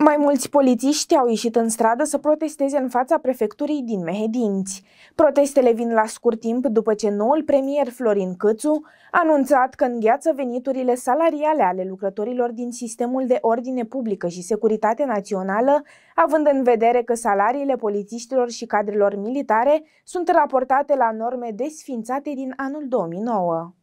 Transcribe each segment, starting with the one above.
Mai mulți polițiști au ieșit în stradă să protesteze în fața prefecturii din Mehedinți. Protestele vin la scurt timp după ce noul premier Florin Câțu a anunțat că îngheață veniturile salariale ale lucrătorilor din sistemul de ordine publică și securitate națională, având în vedere că salariile polițiștilor și cadrelor militare sunt raportate la norme desființate din anul 2009.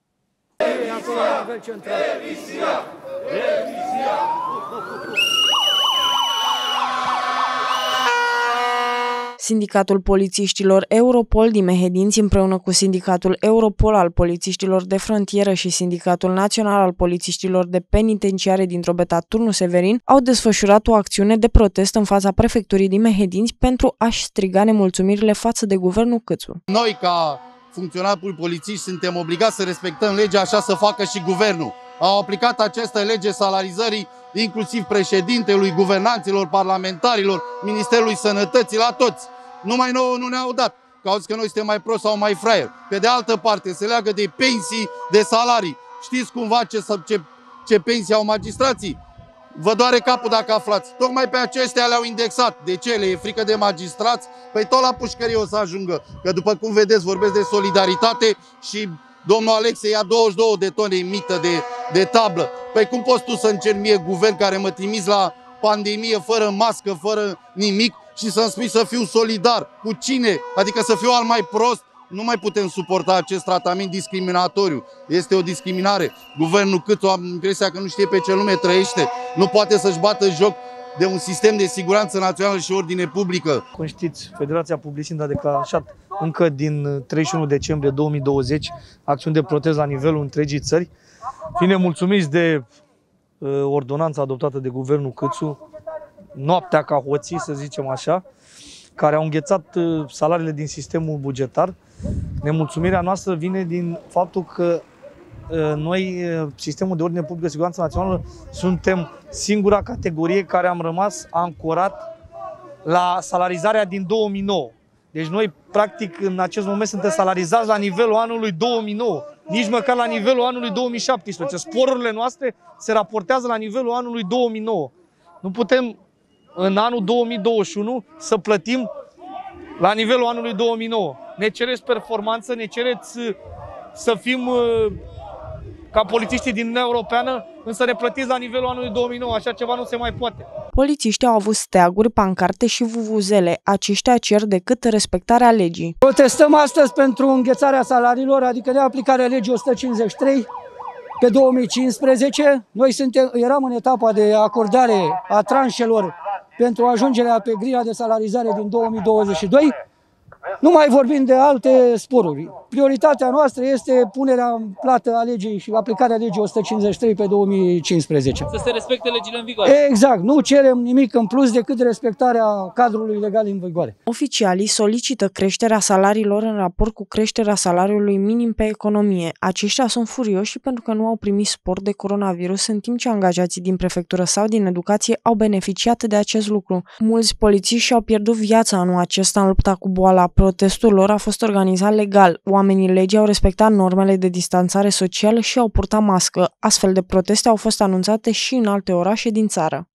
Sindicatul polițiștilor Europol din Mehedinți, împreună cu Sindicatul Europol al polițiștilor de frontieră și Sindicatul Național al polițiștilor de penitenciare din Drobeta Turnu Severin, au desfășurat o acțiune de protest în fața prefecturii din Mehedinți pentru a-și striga nemulțumirile față de guvernul Câțu. Noi, ca funcționari polițiști, suntem obligați să respectăm legea, așa să facă și guvernul. Au aplicat această lege salarizării inclusiv președintelui, guvernanților, parlamentarilor, Ministerului Sănătății, la toți. Numai nouă nu ne-au dat, că au zis că noi suntem mai prost sau mai fraieri. Pe de altă parte, se leagă de pensii, de salarii. Știți cumva ce pensii au magistrații? Vă doare capul dacă aflați. Tocmai pe acestea le-au indexat. De ce? Le e frică de magistrați? Păi tot la pușcărie o să ajungă. Că după cum vedeți, vorbesc de solidaritate și domnul Alexe ia 22 de tone mită de tablă. Păi cum poți tu să încerci mie, guvern, care mă trimiți la pandemie fără mască, fără nimic, și să-mi spui să fiu solidar? Cu cine? Adică să fiu al mai prost? Nu mai putem suporta acest tratament discriminatoriu. Este o discriminare. Guvernul Câțu, am impresia că nu știe pe ce lume trăiește. Nu poate să-și bată joc de un sistem de siguranță națională și ordine publică. Cum știți, Federația Publiciștilor a declanșat încă din 31 decembrie 2020 acțiuni de protest la nivelul întregii țări, fiind mulțumiți de ordonanța adoptată de guvernul Câțu, noaptea ca hoții, să zicem așa, care au înghețat salariile din sistemul bugetar. Nemulțumirea noastră vine din faptul că noi, sistemul de ordine publică și siguranță națională, suntem singura categorie care am rămas ancorat la salarizarea din 2009. Deci noi, practic, în acest moment suntem salarizați la nivelul anului 2009, nici măcar la nivelul anului 2017. Sporurile noastre se raportează la nivelul anului 2009. Nu putem în anul 2021 să plătim la nivelul anului 2009. Ne cereți performanță, ne cereți să fim ca polițiștii din Uniunea Europeană, însă ne plătiți la nivelul anului 2009. Așa ceva nu se mai poate. Polițiștii au avut steaguri, pancarte și vuvuzele. Aceștia cer decât respectarea legii. Protestăm astăzi pentru înghețarea salariilor, adică neaplicarea legii 153 pe 2015. Noi eram în etapa de acordare a tranșelor pentru ajungerea pe grila de salarizare din 2022. Nu mai vorbim de alte sporuri. Prioritatea noastră este punerea în plată a legii și aplicarea legii 153 pe 2015. Să se respecte legile în vigoare. Exact. Nu cerem nimic în plus decât respectarea cadrului legal în vigoare. Oficialii solicită creșterea salariilor în raport cu creșterea salariului minim pe economie. Aceștia sunt furioși pentru că nu au primit spor de coronavirus, în timp ce angajații din prefectură sau din educație au beneficiat de acest lucru. Mulți polițiști și-au pierdut viața anul acesta în lupta cu boala. Protestul lor a fost organizat legal. Oamenii legii au respectat normele de distanțare socială și au purtat mască. Astfel de proteste au fost anunțate și în alte orașe din țară.